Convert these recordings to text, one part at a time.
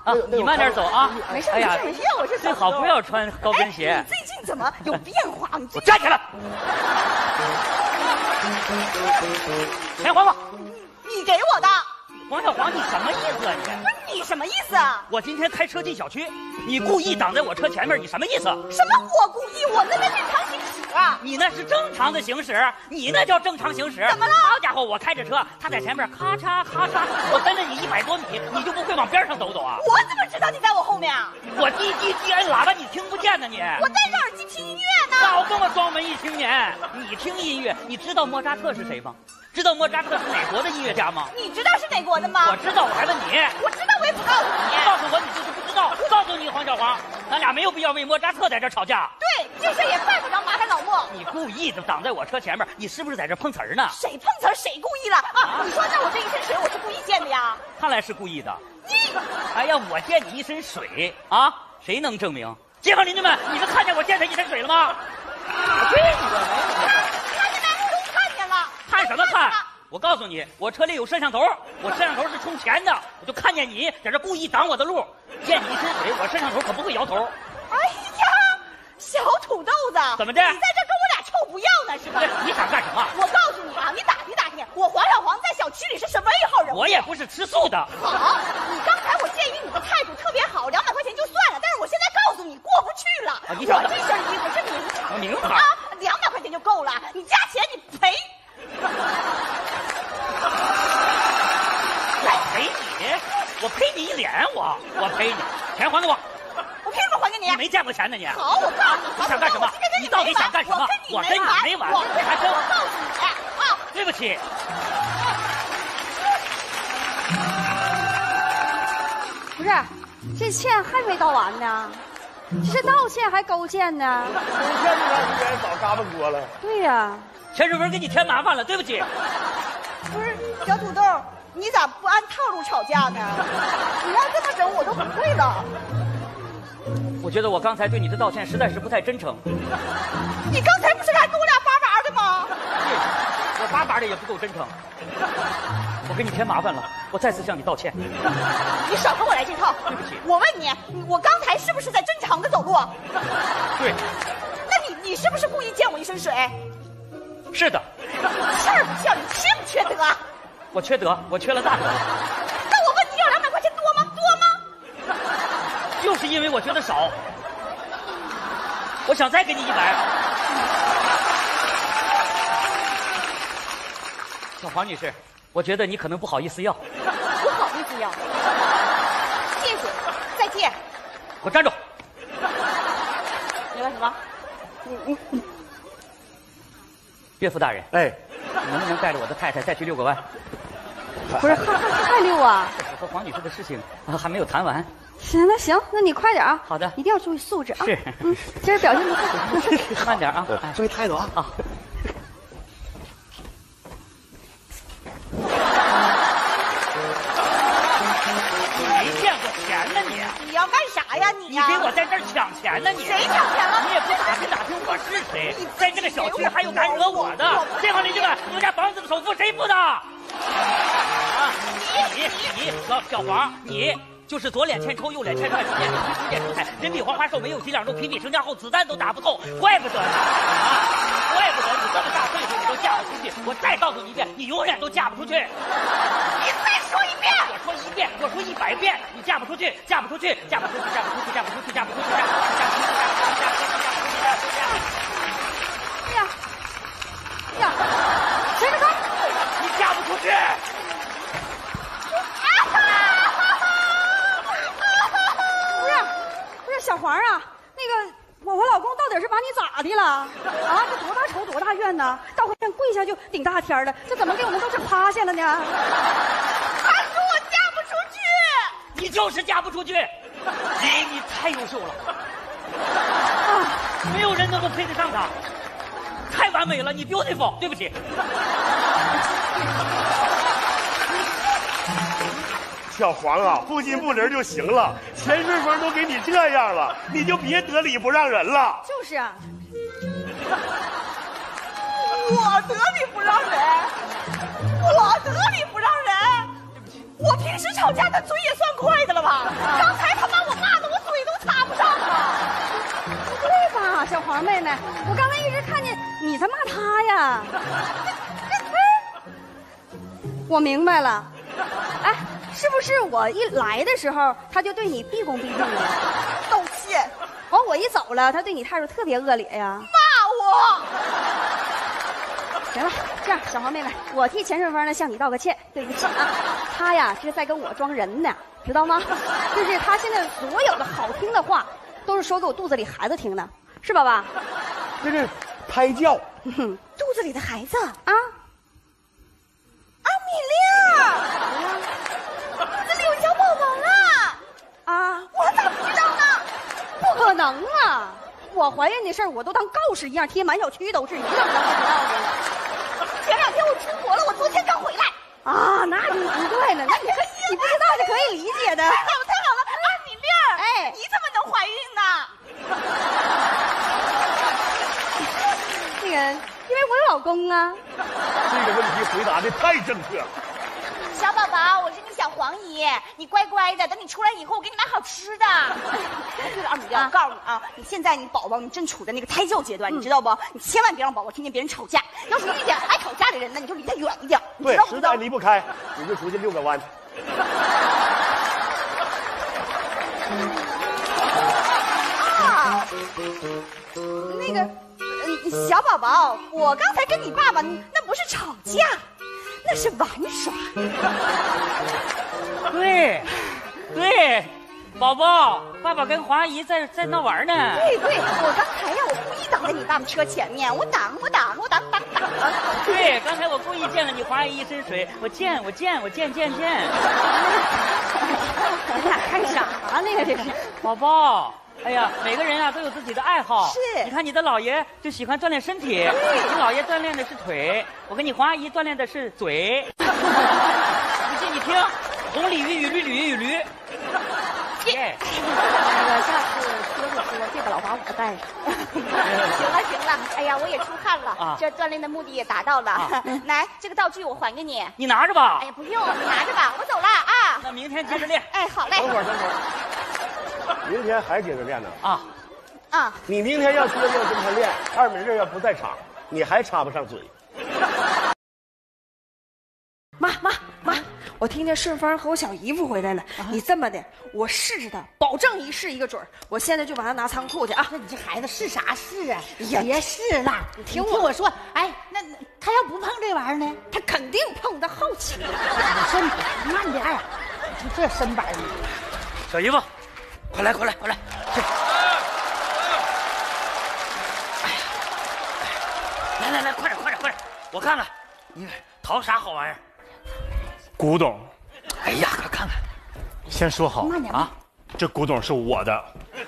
啊，你慢点走啊。 没事， 哎呀， 没事，我是最好不要穿高跟鞋。 你最近怎么有变化？你我站起来，钱还我。 你给我的。 王小黄，你什么意思啊你？ 不是你什么意思啊？ 我今天开车进小区，你故意挡在我车前面，你什么意思？ 什么我故意？我那正常行驶啊！ 你那是正常的行驶，你那叫正常行驶。 怎么了？ 好家伙，我开着车，他在前面咔嚓咔嚓，我跟着你100多米，你就不会往边上走走啊？ 我怎么知道你在我后面啊？ 我滴滴滴摁喇叭，你听不见呢你？ 我戴着耳机听音乐呢。 少跟我装文艺青年！你听音乐，你知道莫扎特是谁吗？知道莫扎特是哪国的音乐家吗？ 你知道是哪国的吗？ 我知道，我还问你。 我知道，我也不告诉你。 告诉我，你就是不知道。告诉你，黄小黄，咱俩没有必要为莫扎特在这吵架。 对，这事也犯不着麻烦老莫。 你故意的挡在我车前面，你是不是在这碰瓷儿呢？ 谁碰瓷儿谁故意了啊？你说那我这一身水我是故意溅的呀？ 看来是故意的。 你， 哎呀，我溅你一身水啊，谁能证明？街坊邻居们，你们看见我溅他一身水了吗？对你了， 看见没？都看见了。 看什么看？我告诉你，我车里有摄像头，我摄像头是充钱的，我就看见你在这故意挡我的路，溅你一身水，我摄像头可不会摇头。 哎呀，小土豆子， 怎么的？ 你在这跟我俩臭不要呢是吧？ 你想干什么？ 我告诉你啊，你打听打听，我黄小黄在小区里是什么一号人物？ 我也不是吃素的。 好，你刚才我鉴于你的态度特别好，200块钱就算了，但是我现在告诉你过不去了。 啊，你我这身衣服是名牌， 名牌啊，200块钱就够了，你加钱你赔。 我赔你？我赔你一脸，我赔你，钱还给我。 我凭什么还给你？ 你没见过钱呢你？ 好，我告诉你， 你想干什么？你到底想干什么？ 我跟你没完， 我还真我告诉你啊！ 对不起。 不是，这歉还没道完呢，这是道歉还勾践呢？ 勾践这段时间早嘎巴锅了。 对呀， 陈水文给你添麻烦了，对不起。 不是小土豆，你咋不按套路吵架呢？你要这么整，我都不会了。 我觉得我刚才对你的道歉实在是不太真诚。 你刚才不是还跟我俩巴巴的吗？ 我巴巴的也不够真诚。我给你添麻烦了，我再次向你道歉。 你少跟我来这套。 对不起。 我问你，我刚才是不是在正常的走路？ 对。 那你是不是故意溅我一身水？ 是的。 事儿不叫你缺不缺德？ 我缺德，我缺了大德。 那我问你要200块钱多吗？多吗？ 就是因为我觉得少，我想再给你100。小黄女士，我觉得你可能不好意思要。 不好意思要。谢谢，再见。 给我站住！ 你干什么？ 岳父大人， 哎， 你能不能带着我的太太再去遛个弯？ 不是还溜啊？ 我和黄女士的事情还没有谈完。 行，那行，那你快点啊！ 好的， 一定要注意素质啊！ 是， 今儿表现不错， 慢点啊！ 注意态度啊！ 好。没见过钱呢你？ 你要干啥呀你？ 你给我在这儿抢钱呢你？ 谁抢钱了？ 你也不打听打听我是谁，在这个小区还有敢惹我的？街坊邻居们，你们家房子的首付谁付的？啊，你小黄，你就是左脸欠抽，右脸欠踹，左脸出出见出彩，人比黄花瘦，没有几两肉，皮比成家厚，子弹都打不透，怪不得呢啊！怪不得你这么大岁数你都嫁不出去。我再告诉你一遍，你永远都嫁不出去。 你再说一遍。 我说1遍，我说100遍，你嫁不出去，嫁不出去，嫁不出去，嫁不出去，嫁不出去，嫁不出去，嫁不出去，嫁不出去，嫁不出去，嫁不出去。 哎呀，哎呀，谁是他？ 你嫁不出去。 不是小黄啊，那个我老公到底是把你咋的了？啊，这多大仇多大怨呢？到会上跪下就顶大天了，这怎么给我们都是趴下了呢？ 他说我嫁不出去。 你就是嫁不出去，你太优秀了，没有人能够配得上她，太完美了，你 beautiful。对不起。 小黄啊，不亲不离就行了。钱顺风都给你这样了，你就别得理不让人了。 就是啊， 我得理不让人，我得理不让人。我平时吵架的嘴也算快的了吧？刚才妹，我刚才一直看见你在骂他呀。我明白了，哎，是不是我一来的时候他就对你毕恭毕敬的， 道歉， 完我一走了，他对你态度特别恶劣呀？ 骂我。 行了，这样小黄妹妹，我替钱顺风呢向你道个歉，对不起啊，他呀这是在跟我装人呢，知道吗？就是他现在所有的好听的话，都是说给我肚子里孩子听的，是宝宝？ 这是胎教。 肚子里的孩子啊， 米粒儿，这里有小宝宝啊， 我咋不知道呢？ 不可能啊！我怀孕的事儿我都当告示一样贴满小区都是，你怎么能不知道呢？ 前2天我出国了，我昨天刚回来。 啊，那你不对呢，那你不知道是可以理解的。 太好了，米粒儿， 哎， 你怎么能怀孕呢？ 那个，因为我有老公啊。 这个问题回答的太正确了。 小宝宝，我是你小黄姨，你乖乖的，等你出来以后，我给你买好吃的。对了，二米六，我告诉你啊，你现在宝宝你正处在那个胎教阶段，你知道不？你千万别让宝宝听见别人吵架。要是遇见爱吵架的人呢，你就离他远一点。 对，实在离不开，你就出去遛个弯。 啊，那个，小宝宝，我刚才跟你爸爸那不是吵架，那是玩耍。 对，对，宝宝，爸爸跟黄阿姨在那玩呢。 对，我刚才呀，我故意挡在你爸爸车前面，我挡。 对，刚才我故意溅了你黄阿姨一身水，我溅。 你俩干啥呢呀？这是宝宝。哎呀，每个人啊都有自己的爱好。 是， 你看你的姥爷就喜欢锻炼身体，你姥爷锻炼的是腿，我跟你黄阿姨锻炼的是嘴。你信你听，红鲤鱼与绿鲤鱼与驴。耶！ 下次说，这个老把我带上。 行了，哎呀，我也出汗了， 啊， 这锻炼的目的也达到了。 啊， 来，这个道具我还给你， 你拿着吧。 哎呀，不用，你拿着吧，我走了啊。 那明天接着练。 哎，好嘞。 等会儿，明天还接着练呢。 啊， 你明天要接着跟他练，二米六要不在场，你还插不上嘴。 妈，我听见顺风和我小姨夫回来了，你这么的，我试试他，保证一试一个准儿。我现在就把他拿仓库去啊！ 那你这孩子是啥是啊？ 哎呀， 别试了，你听我说，哎，那他要不碰这玩意儿呢？ 他肯定碰，他好奇。 你身体慢点儿，你这身板呢？ 小姨夫，快来，去。来，快点！我看看，你淘啥好玩意儿？ 古董。 哎呀，快看看。 先说好啊， 这古董是我的。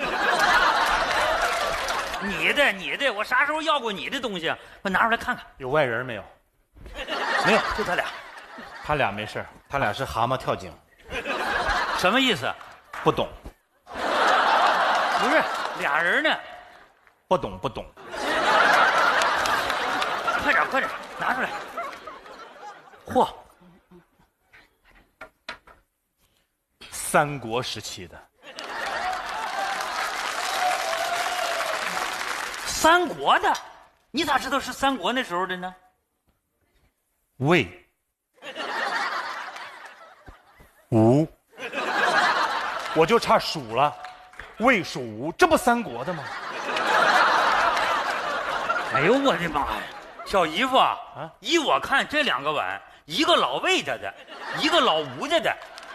你的，我啥时候要过你的东西？我拿出来看看。 有外人没有？ 没有，就他俩。 他俩没事，他俩是蛤蟆跳井。 什么意思？ 不懂。 不是俩人呢。 不懂。 快点，拿出来。嚯！ 三国时期的。 三国的？你咋知道是三国那时候的呢？ 魏、吴，我就差蜀了。魏、蜀、吴，这不三国的吗？ 哎呦我的妈呀！小姨夫啊，依我看这两个碗，一个老魏家的，一个老吴家的，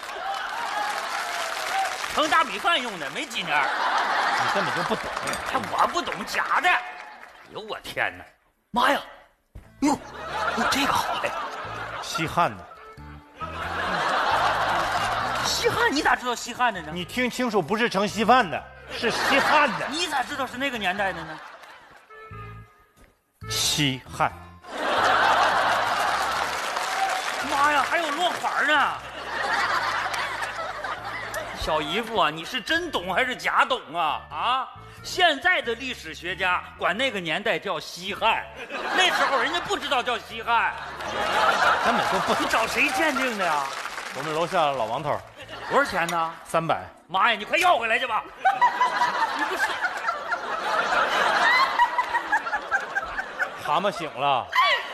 盛大米饭用的，没几年。 你根本就不懂。 我不懂假的。哎呦我天哪！妈呀！哟，这个好嘞。 西汉的。 西汉？你咋知道西汉的呢？ 你听清楚，不是盛稀饭的，是西汉的。 你咋知道是那个年代的呢？ 西汉。 妈呀，还有落款呢！小姨夫啊，你是真懂还是假懂啊？现在的历史学家管那个年代叫西汉，那时候人家不知道叫西汉， 根本就不懂。 你找谁鉴定的呀？ 我们楼下老王头。 多少钱呢 ？300。 妈呀，你快要回来去吧！你不是。 蛤蟆醒了。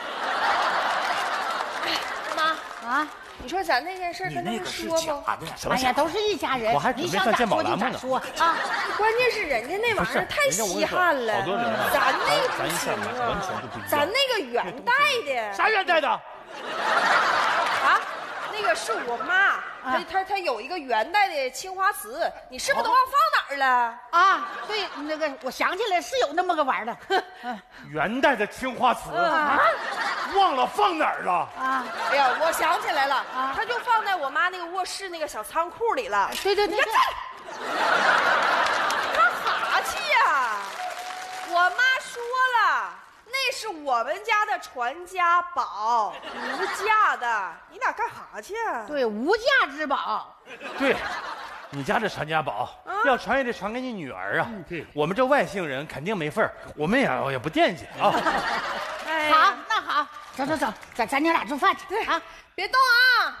妈啊，你说咱那件事跟他们说不？ 哎呀，都是一家人。 我还准备上鉴宝栏目呢。 说啊， 关键是人家那玩意儿太稀罕了， 好多人啊， 咱那咱一下完全就不一样。 咱那个元代的啥元代的？ 啊，那个是我妈，她有一个元代的青花瓷，你是不是都忘放哪儿了？ 啊，对，那个我想起来是有那么个玩意儿的。 元代的青花瓷忘了放哪儿了啊？ 哎呀，我想起来了，它就放在我妈那个卧室那个小仓库里了。 对对对对。 干哈去呀？我妈说了。那是我们家的传家宝，无价的。你俩干哈去？ 对，无价之宝。 对，你家这传家宝要传也得传给你女儿啊。对，我们这外姓人肯定没份儿，我们也不惦记啊。 好，那好，走走走，咱娘俩做饭去。 对啊， 别动啊！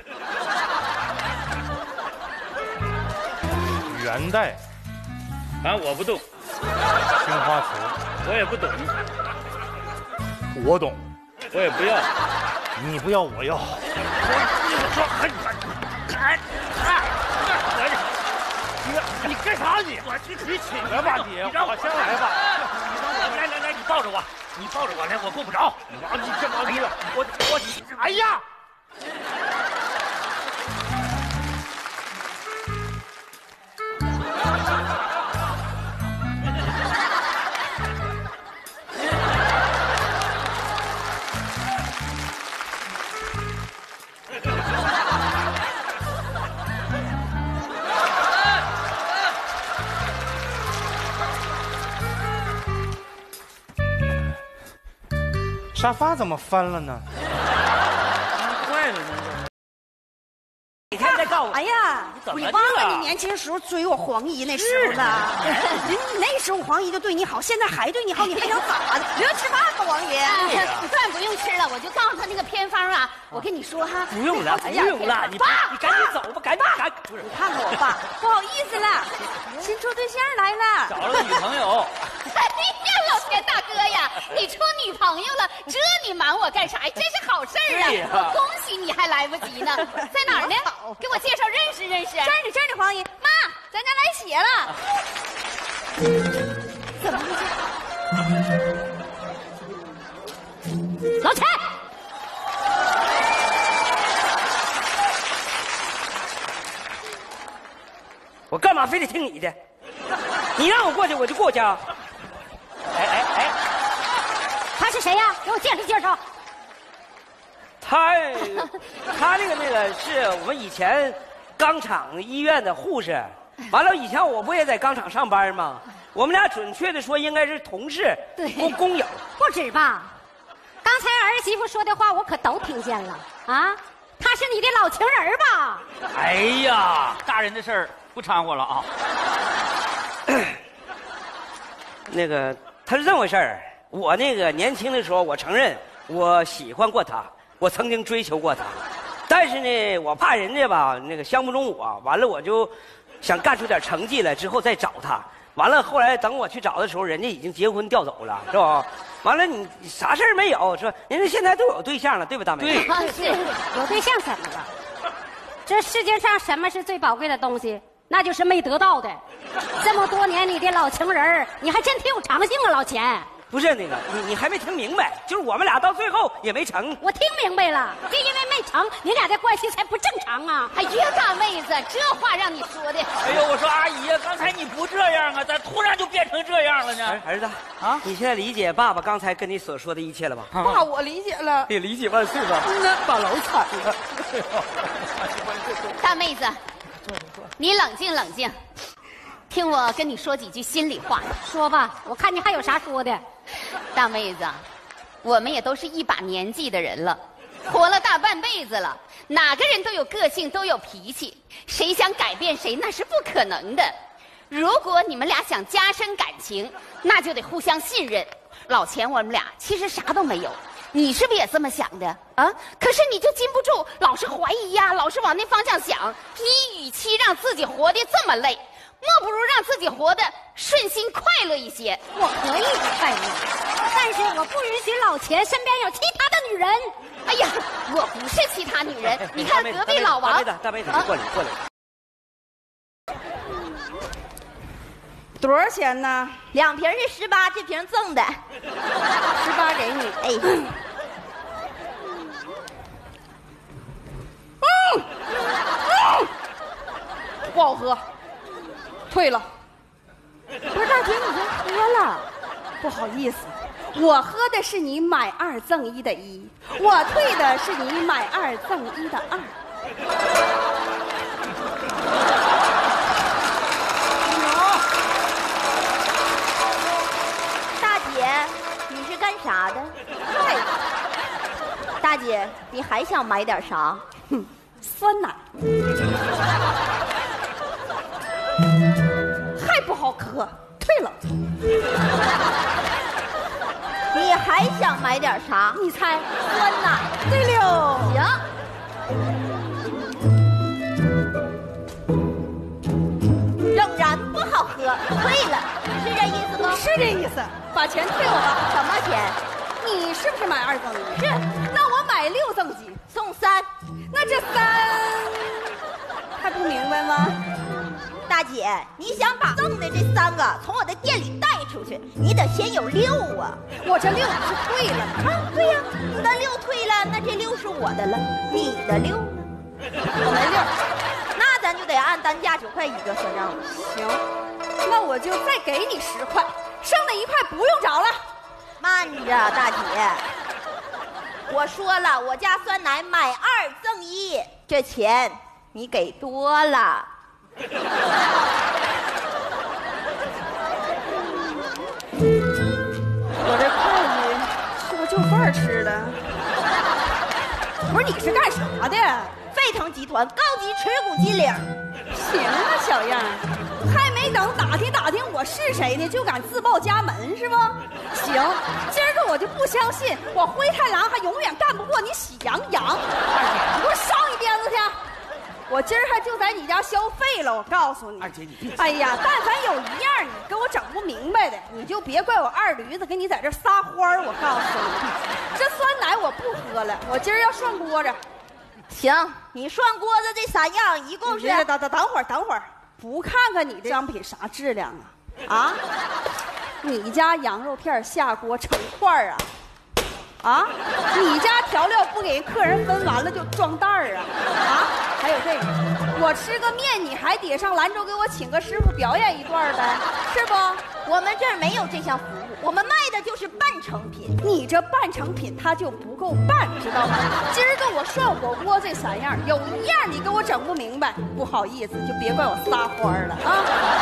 元代， 反正我不动。 青花瓷， 我也不懂。 我懂， 我也不要。 你不要，我要。你干啥你？你起来吧你，我先来吧。 来，你抱着我，你抱着我来，我够不着。 你干嘛你？我，哎呀！沙发怎么翻了呢？ 坏了呢！每天在告我， 哎呀，你忘了你年轻时候追我黄姨那时候了？你那时候黄姨就对你好，现在还对你好，你还想咋的？留着吃饭吧，黄姨。 你饭不用吃了，我就告诉他那个偏方啊。我跟你说哈， 不用了，不用了，你赶紧走吧，赶紧。 你看看我爸，不好意思了，新处对象来了， 找了个女朋友。 哎呀，老田大哥呀，你处女朋友了，这你瞒我干啥呀？真是好事儿啊！恭喜你还来不及呢，在哪儿呢？给我介绍认识认识。 这儿呢，黄姨妈，咱家来血了。怎么回事？老钱。 我干嘛非得听你的？你让我过去我就过去啊！哎， 他是谁呀？给我介绍介绍。 他那个是我们以前钢厂医院的护士。完了，以前我不也在钢厂上班吗？我们俩准确的说应该是同事，工友。 不止吧？刚才儿媳妇说的话我可都听见了啊！他是你的老情人吧？ 哎呀，大人的事儿不掺和了啊。那个他是这么回事儿，我那个年轻的时候，我承认我喜欢过他，我曾经追求过他，但是呢，我怕人家吧那个相不中我，完了我就想干出点成绩来之后再找他。完了，后来等我去找的时候，人家已经结婚调走了，是吧？完了，你啥事儿没有，说人家现在都有对象了，对吧，大梅？ 对，是有对象怎么了？这世界上什么是最宝贵的东西？那就是没得到的。这么多年，你的老情人，你还真挺有长性啊，老钱。 不是那个，你还没听明白，就是我们俩到最后也没成。 我听明白了，就因为没成，你俩的关系才不正常啊！哎呀，大妹子，这话让你说的。 哎呦，我说阿姨呀，刚才你不这样啊，咋突然就变成这样了呢？儿子啊，你现在理解爸爸刚才跟你所说的一切了吧？ 爸，我理解了。 你理解万岁吧？爸老惨了。 大妹子，你冷静冷静，听我跟你说几句心里话。说吧，我看你还有啥说的。大妹子，我们也都是一把年纪的人了，活了大半辈子了，哪个人都有个性，都有脾气，谁想改变谁那是不可能的。如果你们俩想加深感情，那就得互相信任。老钱，我们俩其实啥都没有，你是不是也这么想的啊？可是你就禁不住老是怀疑呀，老是往那方向想，你与其让自己活得这么累， 莫不如让自己活得顺心快乐一些。 我可以不快乐，但是我不允许老钱身边有其他的女人。 哎呀，我不是其他女人，你看隔壁老王。 大妹子，过来。 多少钱呢 ？2瓶是18，这瓶赠的。 ？18给你。 哎。 不好喝，退了。 不是大姐，你先喝了。 不好意思， 我喝的是你买2赠1的1，我退的是你买2赠1的2。 大姐，你是干啥的？ 嗨， 大姐，你还想买点啥？ 酸奶。还不好喝，退了。 你还想买点啥？ 你猜？ 酸奶。 对了。 行。仍然不好喝，退了，是这意思吗？ 是这意思。把钱退我吧。 什么钱？ 你是不是买2赠1？ 是。 那我买6赠几？ 送3。 那这3还不明白吗？ 大姐，你想把赠的这3个从我的店里带出去，你得先有6啊！ 我这6是退了啊，对呀，你的6退了，那这6是我的了，你的6呢？ 我没6， 那咱就得按单价9块1个算账了。 行，那我就再给你10块，剩的1块不用找了。 慢着，大姐，我说了，我家酸奶买2赠1，这钱你给多了。 我这会计是个就饭吃的。不是，你是干啥的？ 沸腾集团高级持股金领。 行啊，小样，还没等打听我是谁呢，就敢自报家门是吧？行，今儿个我就不相信我灰太狼还永远干不过你喜羊羊。你给我上一鞭子去！我今儿还就在你家消费了，我告诉你。 二姐，你别。 哎呀，但凡有一样你跟我整不明白的，你就别怪我二驴子给你在这撒欢儿。我告诉你，这酸奶我不喝了，我今儿要涮锅子。 行，你涮锅子这3样一共是…… 等会儿，不看看你的商品啥质量啊？啊，你家羊肉片下锅成块啊？啊，你家调料不给人客人分完了就装袋儿啊？啊，还有这个，我吃个面你还得上兰州给我请个师傅表演一段呗，是不？ 我们这儿没有这项服务，我们卖的就是半成品。 你这半成品它就不够半，知道吗？今儿个我涮火锅这3样，有一样你给我整不明白，不好意思，就别怪我撒欢了啊。